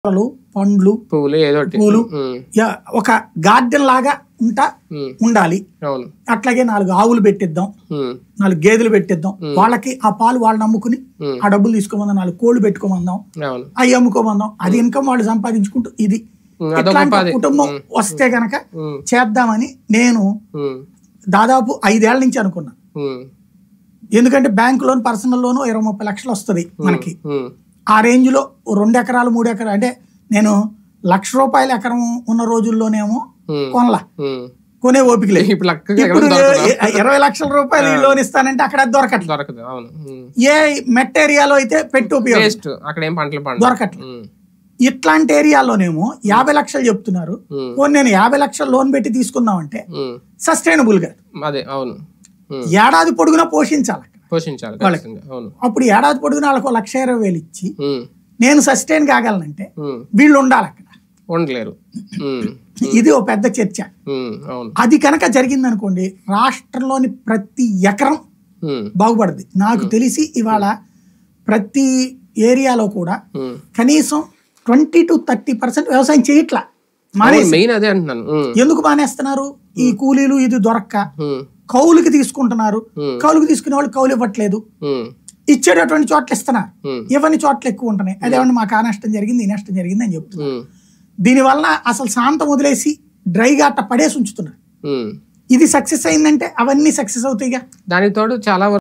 పండ్లు పూలు ఒక గార్డెన్ లాగా ఉండాలి. అట్లాగే 4 ఆవులు పెట్టిద్దాం, 4 గేదెలు పెట్టిద్దాం. వాళ్ళకి ఆ పాలు వాళ్ళు నమ్ముకుని ఆ డబ్బులు తీసుకోమందాం, 4 కోళ్లు పెట్టుకోమందాం, అవి అమ్ముకోమందాం. అది ఇన్కమ్ వాళ్ళు సంపాదించుకుంటూ ఇది ఇట్లాంటి కుటుంబం వస్తే గనక చేద్దామని నేను దాదాపు 5 ఏళ్ల నుంచి అనుకున్నా. ఎందుకంటే బ్యాంక్ లోన్, పర్సనల్ లోన్ 20-30 లక్షలు వస్తుంది మనకి. ఆ రేంజ్ లో 2 ఎకరాలు 3 ఎకరాలు అంటే నేను ₹1,00,000 ఎకరం ఉన్న రోజుల్లోనేమో కొనే ఓపిక లేదు. ఇప్పుడు 20 లక్షల రూపాయలు లోన్ ఇస్తానంటే అక్కడ దొరకట్లేదు. ఏ మెట్ ఏరియాలో అయితే పెట్టి ఉపయోగం దొరకట్లేదు. ఇట్లాంటి ఏరియాలోనేమో 50 లక్షలు చెప్తున్నారు. నేను 50 లక్షలు లోన్ పెట్టి తీసుకుందామంటే సస్టైనబుల్ గా ఏడాది పొడుగునా పోషించాలి. అప్పుడు ఏడాది పొడుగునా వాళ్ళకు 1,20,000 ఇచ్చి నేను సస్టైన్ కాగలనంటే వీళ్ళు ఉండాలి అక్కడ, ఉండలేరు. ఇది ఓ పెద్ద చర్చ. అది కనుక జరిగింది అనుకోండి, రాష్ట్రంలోని ప్రతి ఎకరం బాగుపడుద్ది. నాకు తెలిసి ఇవాళ ప్రతి ఏరియాలో కూడా కనీసం 20-30% వ్యవసాయం చేయట్లా. ఎందుకు మానేస్తున్నారు? ఈ కూలీలు ఇది దొరక్క కౌలుకి తీసుకుంటున్నారు. కౌలుకి తీసుకునే వాళ్ళు కౌలు ఇవ్వట్లేదు, ఇచ్చేటటువంటి చోట్ల ఇస్తున్నారు, ఇవన్నీ చోట్ల ఎక్కువ ఉంటున్నాయి. అదేమన్నా మాకు ఆ నష్టం జరిగింది, ఈ నష్టం జరిగింది అని చెప్తున్నారు. దీనివల్ల అసలు శాంతం వదిలేసి డ్రైగా అట్ట పడేసి ఉంచుతున్నారు. ఇది సక్సెస్ అయిందంటే అవన్నీ సక్సెస్ అవుతాయిగా. దానికి తోడు చాలా